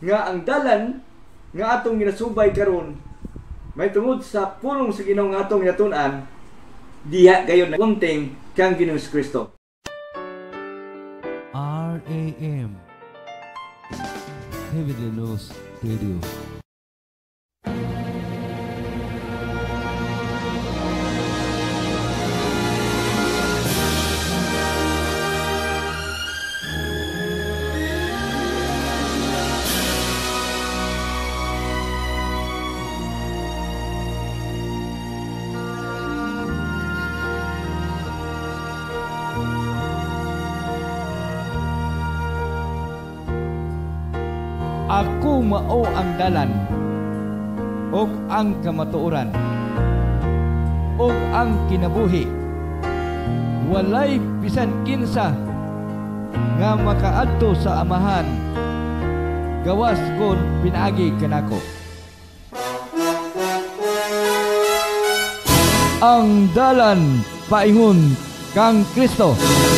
nga ang dalan nga atong ginasubay karon may tungod sa pulong sa Ginoo nga atong yatun-an, diha gayon na kunting kang Ginoong Kristo. RAM Heavenly News Radio. Ako mao ang dalan, og ang kamatuoran, og ang kinabuhi. Walay bisan kinsa nga makaadto sa Amahan, gawas kon pinaagi kanako. Ang dalan paingon kang Kristo.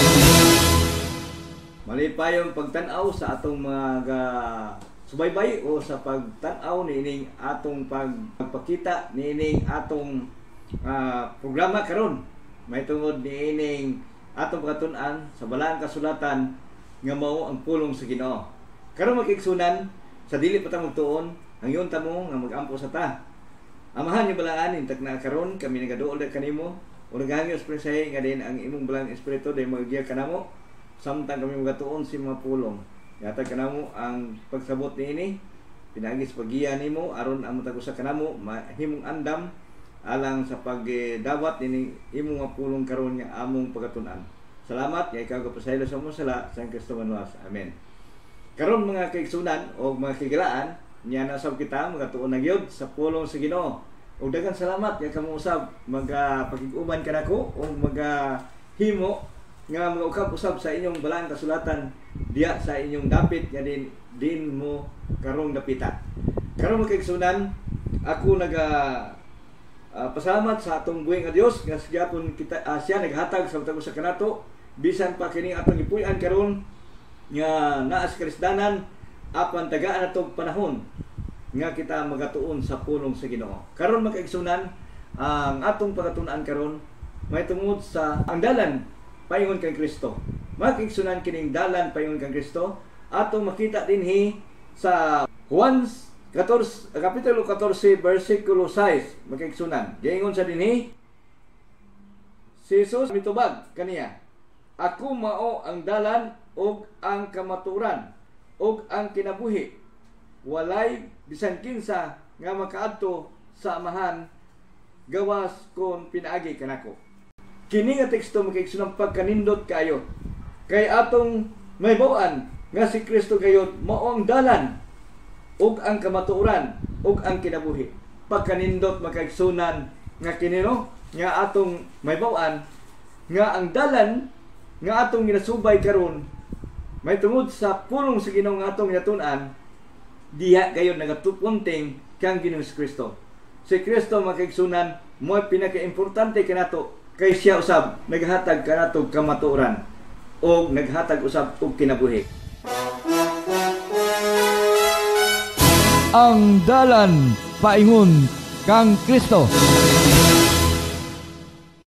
Malipayong pagtan-aw sa atong mga subaybay o sa pagtan-aw niining atong pagpakita niining atong programa karon. May tungod niining atong pagtun-an sa balaang kasulatan nga mao ang pulong sa Ginoo. Karon makigsunan sa dili pa ta magtuon, ang iyon ta mo nga magampo sa ta. Amahan yung balaan intag na karon kami nagaduol na kanimo o naghangyo sa presay nga din ang imong balang espiritu dahil magiya kanamo samtang kami magatuon si mga pulong. Yata kanamo ang pagsabot niini pinagis pagiya nimo aron ang matag usa kanamo mahimong andam alang sa pagdawat ini imong nga pulong karon nga among pagatun-an. Salamat kay ikaw kapasaylo sa musala sa Kristo manuwas. Amen. Karon mga kaigsunan o mga kigalaan niya nasab kita magatuon na gyud sa pulong sa Ginoo. Ug daghang salamat kay kamo usab magapakig-uban kanako o magahimo nga mga ukab-usab sa inyong balaan kasulatan diya sa inyong dapit nga din mo karong dapita. Karong makigsunan ako pasalamat sa atong buhing nga Dios nga gyapon kita siya naghatag sa matag usa kanato bisan pa kini atong gipuy-an karon nga naa sa karisdanan apan tagaan atong panahon nga kita magatuon sa pulong sa Ginoo. Karon makigsunan ang atong pagatun-an karon may tungod sa ang dalan paingon kang Kristo. Makigsunan kining dalan paingon kang Kristo atong makita dinhi sa Juan 14 kapitulo 14 bersikulo 6 makigsunan. Giingon sa dinhi si Jesus mitubag kaniya, ako mao ang dalan ug ang kamaturan ug ang kinabuhi. Walay bisan kinsa nga makaadto sa Amahan gawas kon pinaagi kanako. Kini nga teksto makigsunan pagkanindot kayo kay atong may bawaan nga si Kristo gayud mao ang dalan ug ang kamatuoran ug ang kinabuhi. Pagkanindot makigsunan nga kinino nga atong may bawaan nga ang dalan nga atong ginasubay karon may tungod sa pulong sa Ginoo nga atong yatun-an, diha gayud nagatupunting kang Ginoong Kristo. Si Kristo makigsunan mo pinaka-importante kanato kay siya usab naghatag kanato kamatuoran o naghatag usab og kinabuhi. Ang dalan paingon kang Kristo.